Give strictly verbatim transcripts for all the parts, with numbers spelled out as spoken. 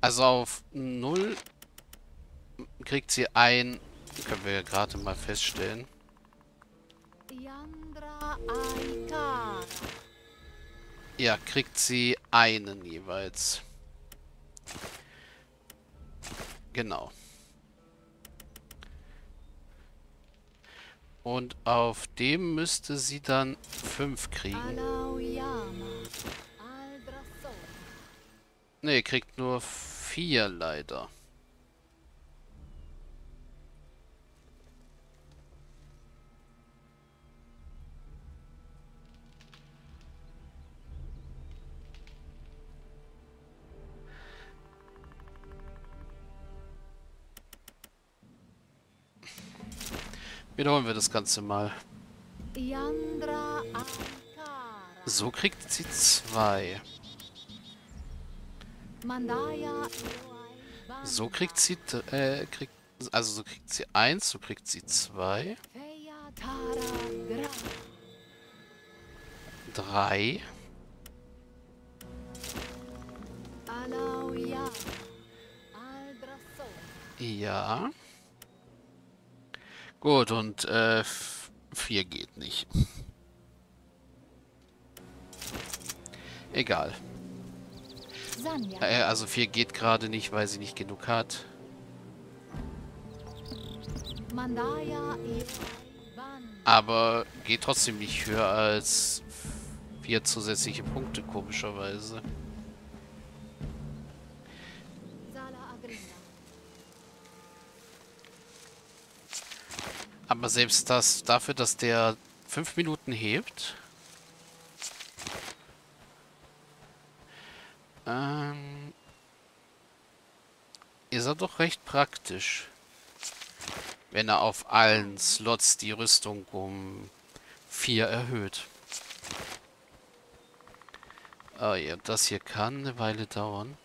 Also auf null kriegt sie ein, können wir ja gerade mal feststellen. Yandra Aikara. Ja, kriegt sie einen jeweils. Genau. Und auf dem müsste sie dann fünf kriegen. Alauyama. Aldrasol. Ne, kriegt nur vier leider. Wiederholen wir das Ganze mal. Yandra Aikara. So kriegt sie zwei. Mandaya Eloai So Banda. kriegt sie, d- äh, kriegt, also so kriegt sie eins, so kriegt sie zwei, Feya Tara Gra. drei, Alauyama. Aldrasol. ja. Gut, und äh, f- vier geht nicht. Egal. Sanya. Äh, also vier geht gerade nicht, weil sie nicht genug hat. Mandaya Eloai Banda. Aber geht trotzdem nicht höher als vier zusätzliche Punkte, komischerweise. Zala Agrinda. Aber selbst das, dafür, dass der fünf Minuten hebt, ähm, ist er doch recht praktisch. Wenn er auf allen Slots die Rüstung um vier erhöht. Oh ja, das hier kann eine Weile dauern.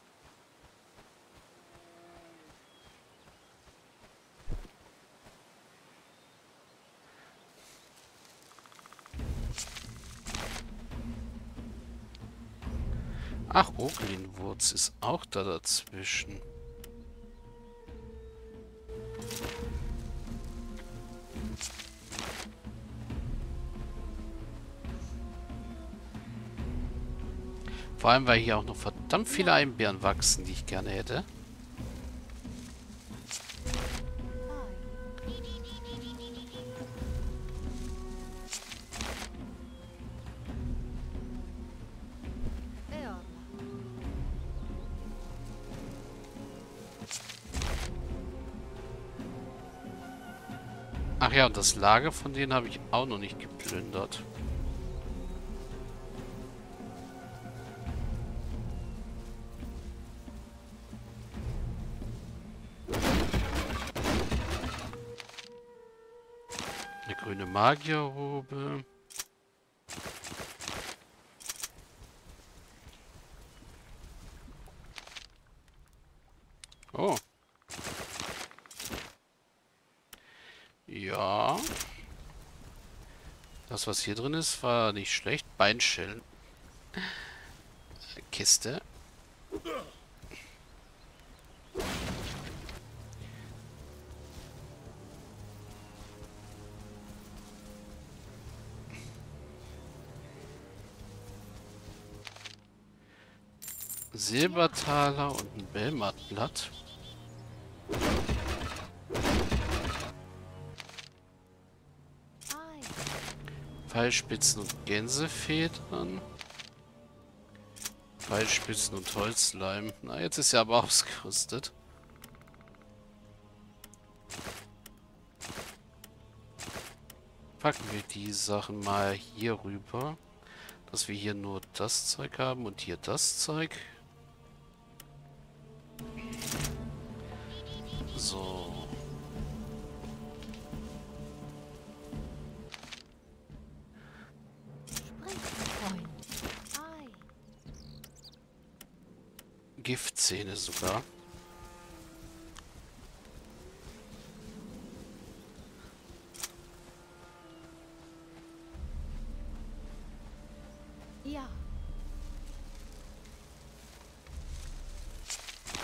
Ach, Oglinwurz ist auch da dazwischen. Vor allem, weil hier auch noch verdammt viele Einbeeren wachsen, die ich gerne hätte. Eorla. Ach ja, und das Lager von denen habe ich auch noch nicht geplündert. Eine grüne Magierrobe. Oh. Ja. Das, was hier drin ist, war nicht schlecht. Beinschellen. Kiste. Silbertaler und ein Belmatblatt. Ai. Pfeilspitzen und Gänsefedern. Pfeilspitzen und Holzleim. Na, jetzt ist er aber ausgerüstet. Packen wir die Sachen mal hier rüber. Dass wir hier nur das Zeug haben und hier das Zeug. So. Freund. Ai. Giftzähne sogar. Ja.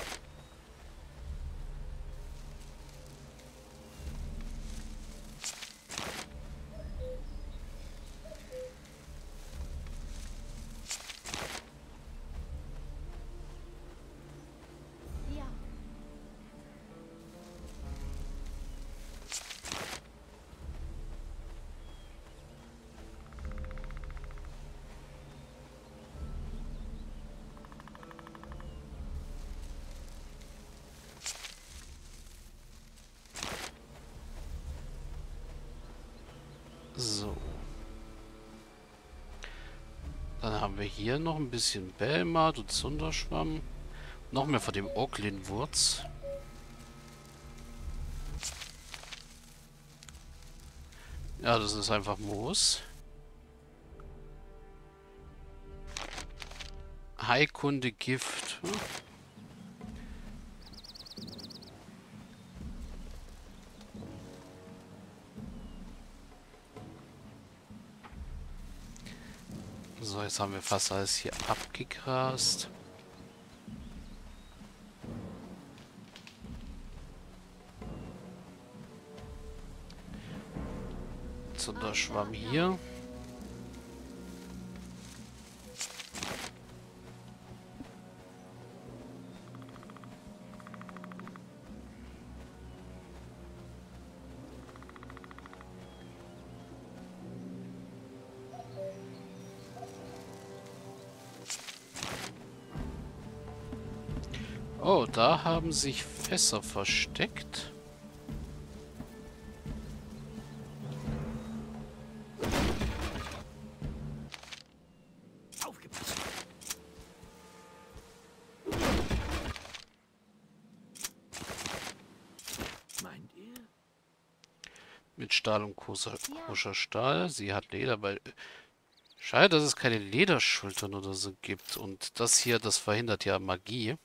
haben wir hier noch ein bisschen Belmart und Zunderschwamm. Noch mehr von dem Oaklin-Wurz. Ja, das ist einfach Moos. Heilkunde Gift. Hm. So, jetzt haben wir fast alles hier abgegrast. Zunderschwamm hier. Oh, da haben sich Fässer versteckt. Aufgepasst. Meint ihr? Mit Stahl und koscher, koscher Stahl. Sie hat Leder bei... Schade, dass es keine Lederschultern oder so gibt. Und das hier, das verhindert ja Magie.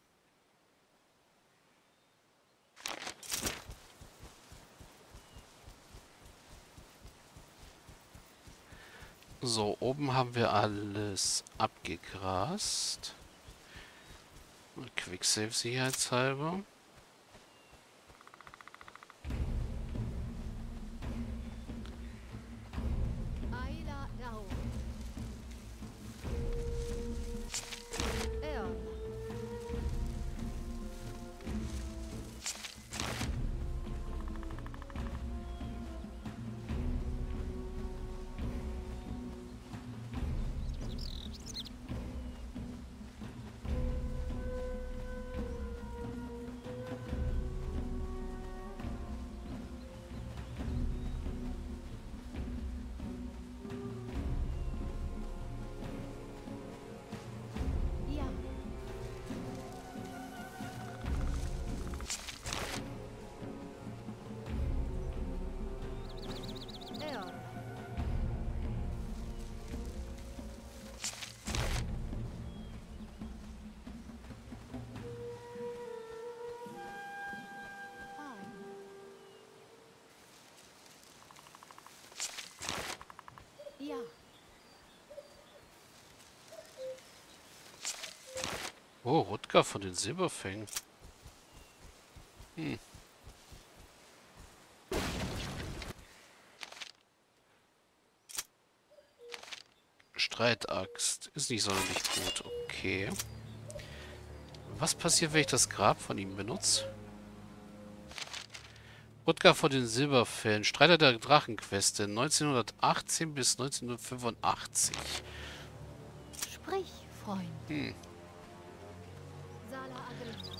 So, oben haben wir alles abgegrast. Quicksave sicherheitshalber. Aila Dao. Eon. Ja. Eon. Ein. Ja. Oh, Rutger von den Silberfängen. Hm. Streitaxt. Ist nicht sonderlich gut. Okay. Was passiert, wenn ich das Grab von ihm benutze? Rutger von den Silberfällen. Streiter der Drachenqueste. neunzehnhundertachtzehn bis neunzehnhundertfünfundachtzig. Sprich, Freund. Hm. Sala Agrinda.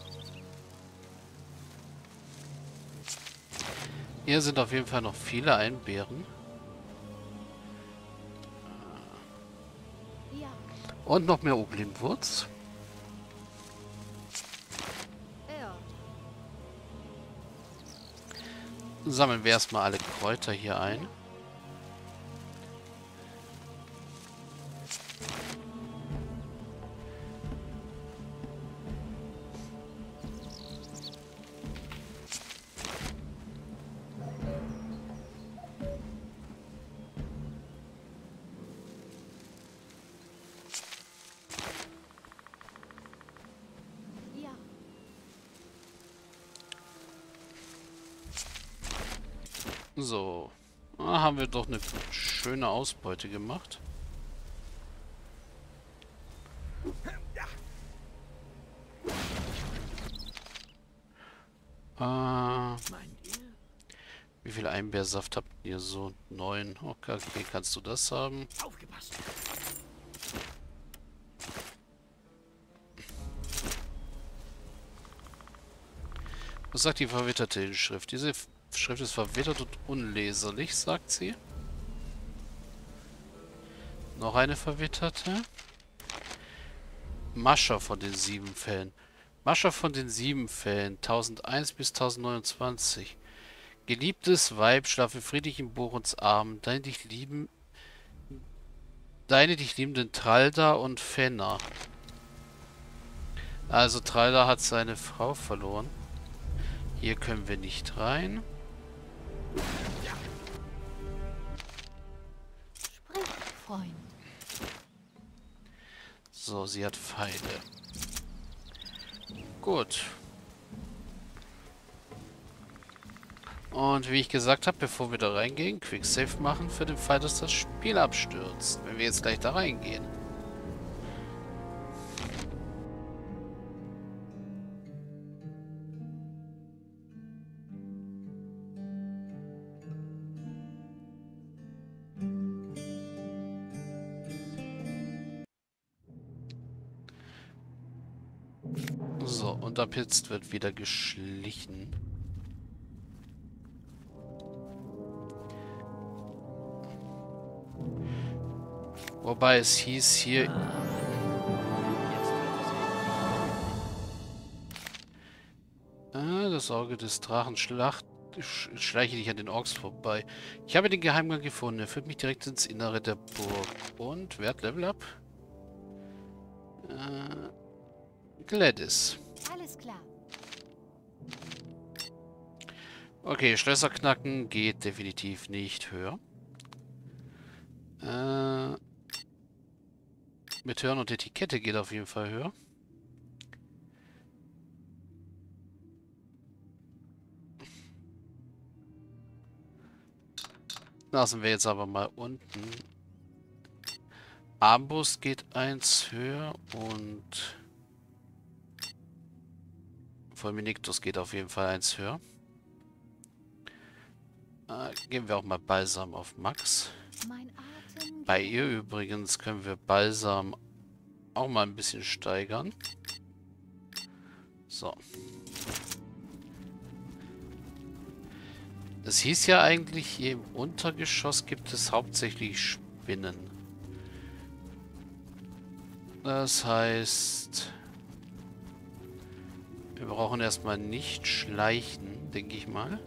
Hier sind auf jeden Fall noch viele Einbeeren. Ja. Und noch mehr Oaklin-Wurz. Eon. Sammeln wir erstmal alle Kräuter hier ein. Ja. So. Ah, haben wir doch eine schöne Ausbeute gemacht. Äh, Meint ihr? wie viel Einbeersaft habt ihr so? Neun. Okay, okay, kannst du das haben? Aufgepasst. Was sagt die verwitterte Schrift? Diese F- Schrift ist verwittert und unleserlich, sagt sie. Noch eine Verwitterte. Mascha von den sieben Fällen. Mascha von den sieben Fällen. tausendeins bis tausendneunundzwanzig. Geliebtes Weib, schlafe friedlich in Borons Armen. Deine dich lieben... Deine dich liebenden Tralda und Fenner. Also Tralda hat seine Frau verloren. Hier können wir nicht rein. Sprich, Freund. So, sie hat Pfeile. Gut. Und wie ich gesagt habe, bevor wir da reingehen, Quicksave machen für den Fall, dass das Spiel abstürzt. Wenn wir jetzt gleich da reingehen. So, und ab jetzt wird wieder geschlichen. Wobei es hieß hier... Ah, das Auge des Drachen schlacht, sch schleiche dich an den Orks vorbei. Ich habe den Geheimgang gefunden. Er führt mich direkt ins Innere der Burg. Und, wer hat Level Up? Äh, Gladys. Alles klar. Okay, Schlösser knacken geht definitiv nicht höher. Äh, mit Hören und Etikette geht auf jeden Fall höher. Lassen wir jetzt aber mal unten. Armbrust geht eins höher und Fulminictus geht auf jeden Fall eins höher. Äh, geben wir auch mal Balsam auf Max. Mein Atem. Bei ihr übrigens können wir Balsam auch mal ein bisschen steigern. So. Es hieß ja eigentlich, hier im Untergeschoss gibt es hauptsächlich Spinnen. Das heißt, wir brauchen erstmal nicht schleichen, denke ich mal.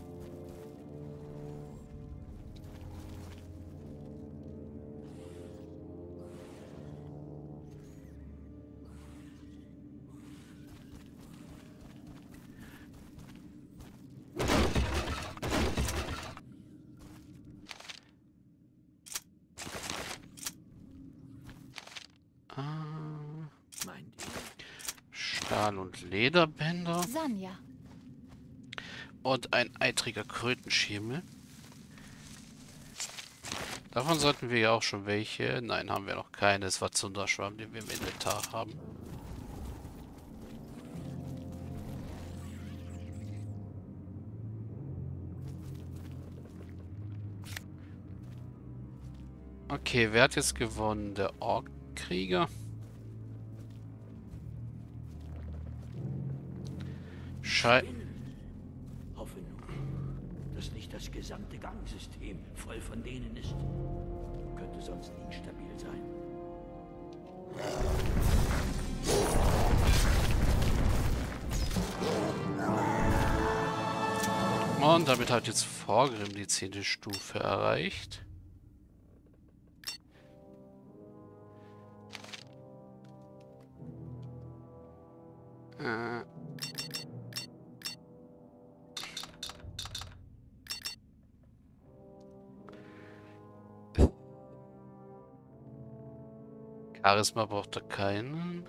Stahl- und Lederbänder. Sanja. Und ein eitriger Krötenschemel. Davon sollten wir ja auch schon welche. Nein, haben wir noch keine. Es war Zunderschwamm, den wir im Inventar haben. Okay, wer hat jetzt gewonnen? Der Orkkrieger? Schei... Hoffe nur, dass nicht das gesamte Gangsystem voll von denen ist. Könnte sonst instabil sein. Und damit hat jetzt Vorgrim die zehnte Stufe erreicht. Äh... Charisma braucht er keinen.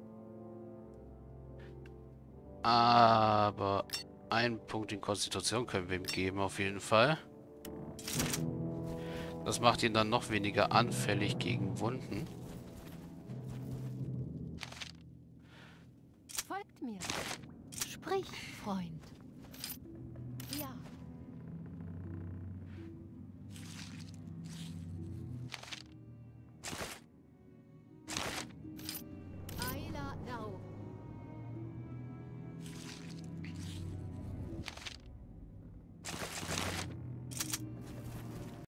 Aber einen Punkt in Konstitution können wir ihm geben, auf jeden Fall. Das macht ihn dann noch weniger anfällig gegen Wunden. Folgt mir. Sprich, Freund.